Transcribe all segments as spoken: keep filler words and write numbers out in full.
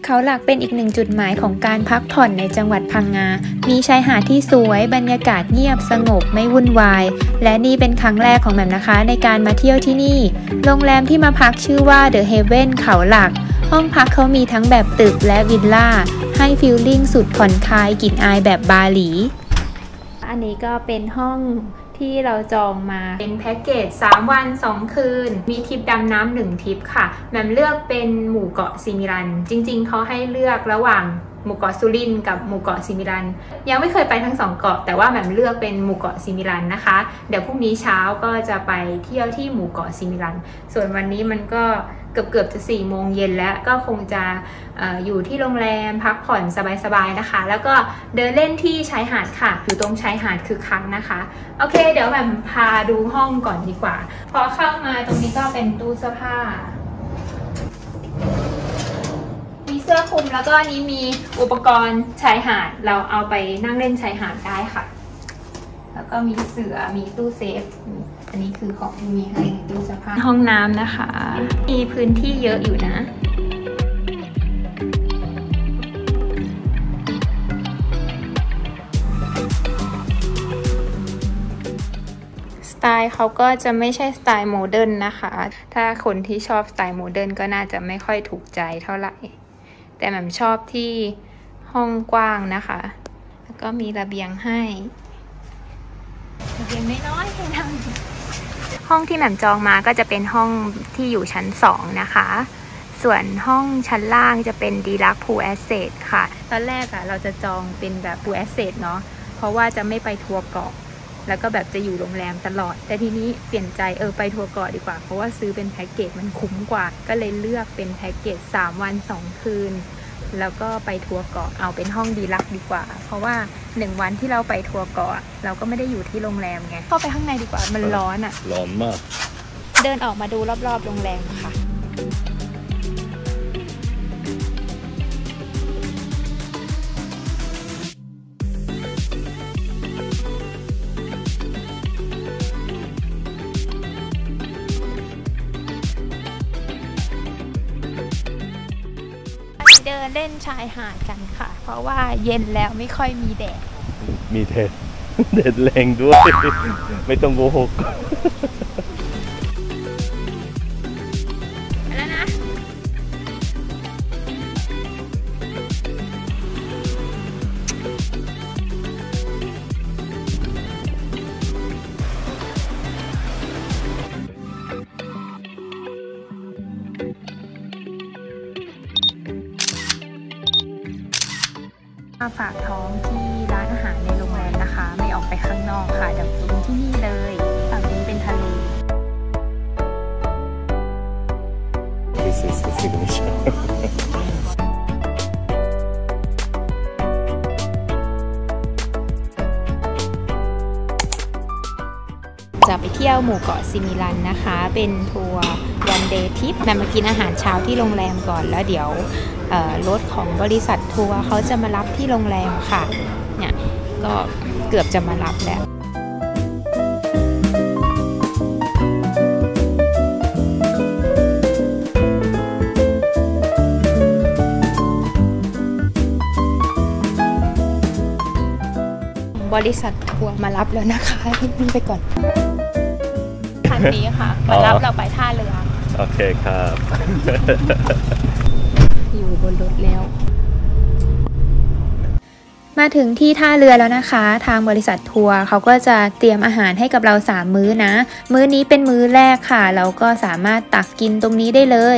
เขาหลักเป็นอีกหนึ่งจุดหมายของการพักผ่อนในจังหวัดพังงา มีชายหาดที่สวยบรรยากาศเงียบสงบไม่วุ่นวายและนี่เป็นครั้งแรกของแหม่มนะคะในการมาเที่ยวที่นี่โรงแรมที่มาพักชื่อว่า The Haven เขาหลักห้องพักเขามีทั้งแบบตึกและวิลล่าให้ฟีลลิ่งสุดผ่อนคลายกลิ่นอายแบบบาหลีอันนี้ก็เป็นห้องที่เราจองมาเป็นแพ็กเกจสามวันสองคืนมีทริปดำน้ำหนึ่งทริปค่ะแหม่มเลือกเป็นหมู่เกาะซิมิลันจริงๆเขาให้เลือกระหว่างหมู่เกาะสุรินทร์กับหมู่เกาะซิมิลันยังไม่เคยไปทั้งสองเกาะแต่ว่าแหม่มเลือกเป็นหมู่เกาะซิมิลันนะคะเดี๋ยวพรุ่งนี้เช้าก็จะไปเที่ยวที่หมู่เกาะซิมิลันส่วนวันนี้มันก็เกือบเกือบจะสี่โมงเย็นแล้วก็คงจะ อ, อยู่ที่โรงแรมพักผ่อนสบายๆนะคะแล้วก็เดินเล่นที่ชายหาดค่ะอยู่ตรงชายหาดคือคักนะคะโอเคเดี๋ยวแบบพาดูห้องก่อนดีกว่าพอเข้ามาตรงนี้ก็เป็นตู้เสื้อผ้ามีเสื้อคลุมแล้วก็นี้มีอุปกรณ์ชายหาดเราเอาไปนั่งเล่นชายหาดได้ค่ะแล้วก็มีเสื่อมีตู้เซฟอันนี้คือของที่มีให้ตู้เสื้อผ้าห้องน้ำนะคะมีพื้นที่เยอะอยู่นะสไตล์เขาก็จะไม่ใช่สไตล์โมเดิร์นนะคะถ้าคนที่ชอบสไตล์โมเดิร์นก็น่าจะไม่ค่อยถูกใจเท่าไหร่แต่แหม่มชอบที่ห้องกว้างนะคะแล้วก็มีระเบียงให้ระเบียงน้อยๆให้นั่งห้องที่แหม่มจองมาก็จะเป็นห้องที่อยู่ชั้นสองนะคะส่วนห้องชั้นล่างจะเป็นดีลักซ์พูลแอสเซทค่ะตอนแรกอะเราจะจองเป็นแบบพูลแอสเซทเนาะเพราะว่าจะไม่ไปทัวร์เกาะแล้วก็แบบจะอยู่โรงแรมตลอดแต่ทีนี้เปลี่ยนใจเออไปทัวร์เกาะดีกว่าเพราะว่าซื้อเป็นแพ็กเกจมันคุ้มกว่าก็เลยเลือกเป็นแพ็กเกจสามวันสองคืนแล้วก็ไปทัวร์เกาะเอาเป็นห้องดีลักซ์ดีกว่าเพราะว่าหนึ่งวันที่เราไปทัวร์เกาะเราก็ไม่ได้อยู่ที่โรงแรมไงเข้าไปข้างในดีกว่ามันร้อนอ่ะร้อนมากเดินออกมาดูรอบๆโรงแรมค่ะเดินเล่นชายหาดกันค่ะเพราะว่าเย็นแล้วไม่ค่อยมีแดดมีแดดแดดแรงด้วยไม่ต้องโกหกแล้วนะมาฝากท้องที่ร้านอาหารในโรงแรมนะคะไม่ออกไปข้างนอกค่ะเดี๋ยวกินที่นี่เลยฝั่งนี้เป็นทะเล This is the signature จะไปเที่ยวหมู่เกาะซิมิลันนะคะเป็นทัวร์วันเดย์ทริปนำมากินอาหารเช้าที่โรงแรมก่อนแล้วเดี๋ยวรถของบริษัททัวร์เขาจะมารับที่โรงแรมค่ะเนี่ยก็เกือบจะมารับแล้วบริษัททัวร์มารับแล้วนะคะนี่ไปก่อนคันนี้ค่ะมารับเราไปท่าเรือโอเคครับอยู่บนรถแล้วมาถึงที่ท่าเรือแล้วนะคะทางบริษัททัวร์เขาก็จะเตรียมอาหารให้กับเราสามมื้อนะมื้อนี้เป็นมื้อแรกค่ะเราก็สามารถตักกินตรงนี้ได้เลย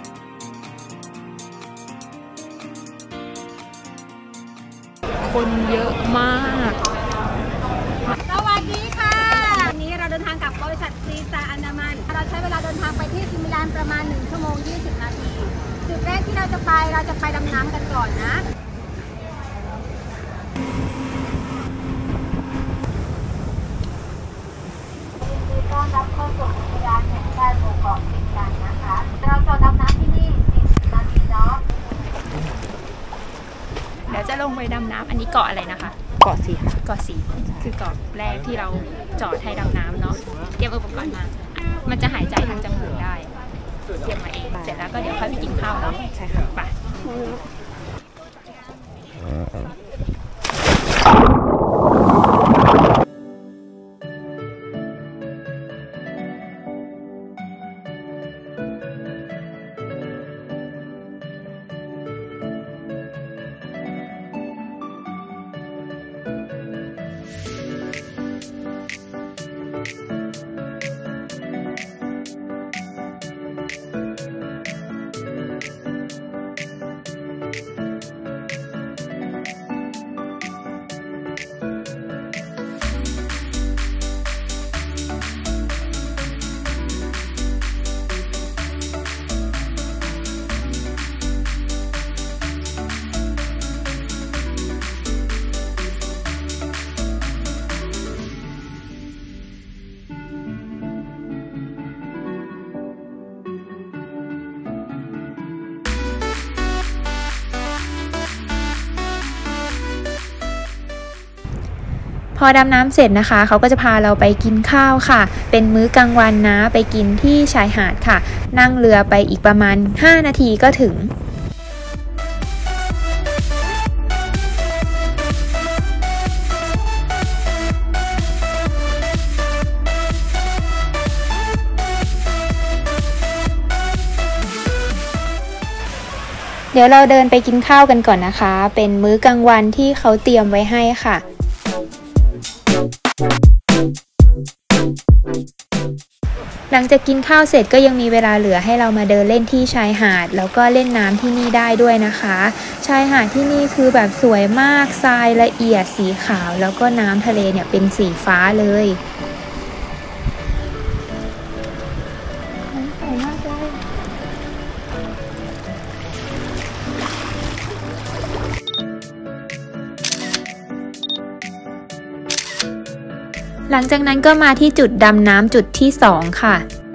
คนเยอะมากสวัสดีค่ะวันนี้เราเดินทางกับบริษัทฟรีสไตล์อันดามันเราใช้เวลาเดินทางไปที่ซิมิลันประมาณหนึ่งชั่วโมงยี่สิบนาทีจุดแรกที่เราจะไปเราจะไปดำน้ำกันก่อนนะต้อนรับเข้าสู่อุทยานแห่งชาติหมู่เกาะซิมิลันนะคะเราจะดำน้ำที่นี่สี่สิบนาทีเนาะเดี๋ยวจะลงไปดำน้ำอันนี้เกาะอะไรนะคะเกาะสีเกาะสีคือเกาะแรกที่เราจอดให้ดำน้ำเนาะเตรียมอุปกรณ์มามันจะหายใจทางจมูกได้เตรียมมาเองเสร็จแล้วก็เดี๋ยวค่อยไปกินข้าวเนาะใช่ค่ะไปพอดำน้ำเสร็จนะคะเขาก็จะพาเราไปกินข้าวค่ะเป็นมื้อกลางวันนะไปกินที่ชายหาดค่ะนั่งเรือไปอีกประมาณห้านาทีก็ถึงเดี๋ยวเราเดินไปกินข้าวกันก่อนนะคะเป็นมื้อกลางวันที่เขาเตรียมไว้ให้ค่ะหลังจากกินข้าวเสร็จก็ยังมีเวลาเหลือให้เรามาเดินเล่นที่ชายหาดแล้วก็เล่นน้ำที่นี่ได้ด้วยนะคะชายหาดที่นี่คือแบบสวยมากทรายละเอียดสีขาวแล้วก็น้ำทะเลเนี่ยเป็นสีฟ้าเลยสวยมากเลยหลังจากนั้นก็มาที่จุดดำน้ำจุดที่สองค่ะ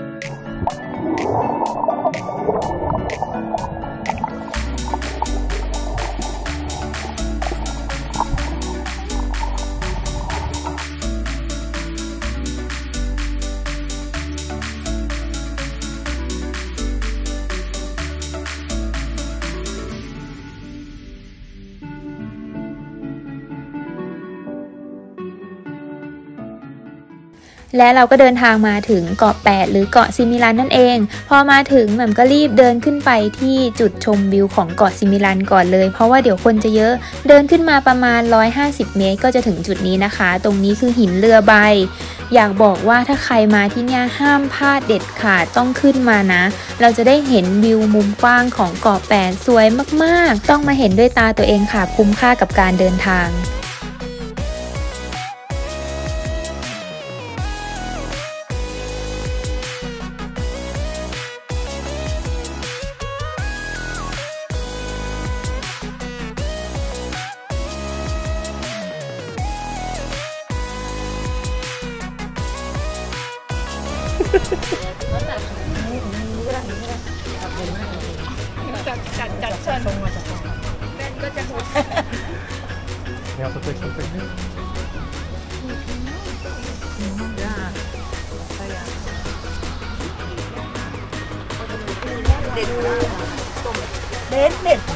และเราก็เดินทางมาถึงเกาะแปดหรือเกาะซิมิลันนั่นเองพอมาถึงแหม่มก็รีบเดินขึ้นไปที่จุดชมวิวของเกาะซิมิลันก่อนเลยเพราะว่าเดี๋ยวคนจะเยอะเดินขึ้นมาประมาณหนึ่งร้อยห้าสิบเมตรก็จะถึงจุดนี้นะคะตรงนี้คือหินเรือใบอยากบอกว่าถ้าใครมาที่นี่ห้ามพลาดเด็ดขาดต้องขึ้นมานะเราจะได้เห็นวิวมุมกว้างของเกาะแปดสวยมากๆต้องมาเห็นด้วยตาตัวเองค่ะคุ้มค่ากับการเดินทางจัดจัดจัดเชิญมาจากแม่ก็จะแนวสเต็กสเต็กนี่เด็ดเด็ดเด็ด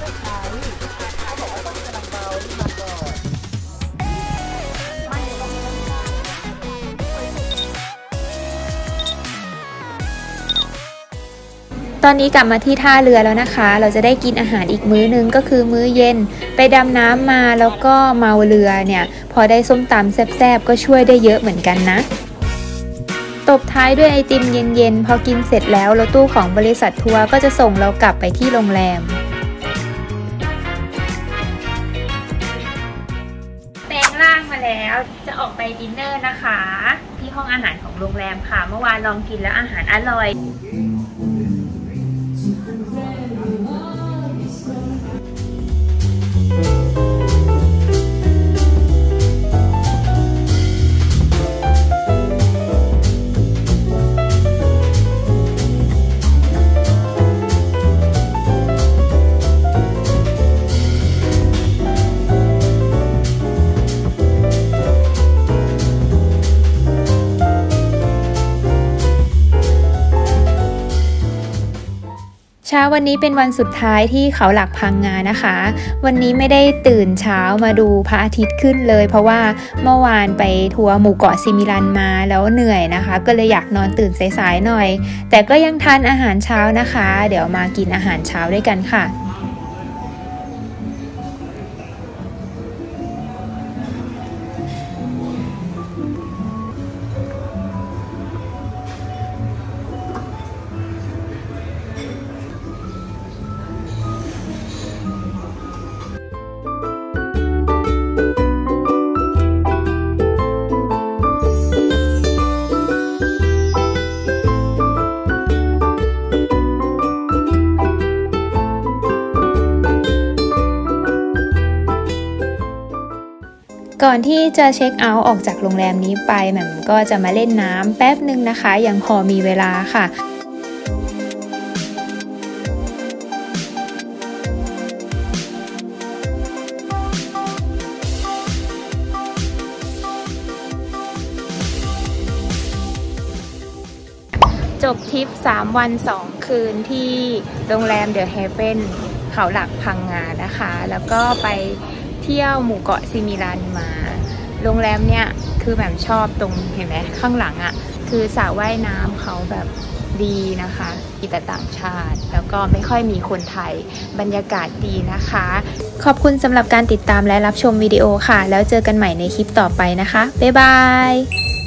ตอนนี้กลับมาที่ท่าเรือแล้วนะคะเราจะได้กินอาหารอีกมื้อนึงก็คือมื้อเย็นไปดำน้ำมาแล้วก็เมาเรือเนี่ยพอได้ส้มตำแซ่บๆก็ช่วยได้เยอะเหมือนกันนะตบท้ายด้วยไอติมเย็นๆพอกินเสร็จแล้วรถตู้ของบริษัททัวร์ก็จะส่งเรากลับไปที่โรงแรมแปลงร่างมาแล้วจะออกไปดินเนอร์นะคะที่ห้องอาหารของโรงแรมค่ะเมื่อวานลองกินแล้วอาหารอร่อยเช้าวันนี้เป็นวันสุดท้ายที่เขาหลักพังงานะคะวันนี้ไม่ได้ตื่นเช้ามาดูพระอาทิตย์ขึ้นเลยเพราะว่าเมื่อวานไปทัวร์หมู่เกาะซิมิลันมาแล้วเหนื่อยนะคะก็เลยอยากนอนตื่นสายๆหน่อยแต่ก็ยังทานอาหารเช้านะคะเดี๋ยวมากินอาหารเช้าด้วยกันค่ะก่อนที่จะเช็คเอาท์ออกจากโรงแรมนี้ไปแหม่มก็จะมาเล่นน้ำแป๊บนึงนะคะยังพอมีเวลาค่ะจบทริปสามวันสองคืนที่โรงแรมเดอะเฮเว่นเขาหลักพังงานะคะแล้วก็ไปเที่ยวหมู่เกาะซิมิลันมาโรงแรมเนี่ยคือแบบชอบตรงเห็นไหมข้างหลังอะ่ะคือสระว่ายน้ำเขาแบบดีนะคะมีแต่ต่างชาติแล้วก็ไม่ค่อยมีคนไทยบรรยากาศดีนะคะขอบคุณสำหรับการติดตามและรับชมวิดีโอค่ะแล้วเจอกันใหม่ในคลิปต่อไปนะคะบ๊ายบาย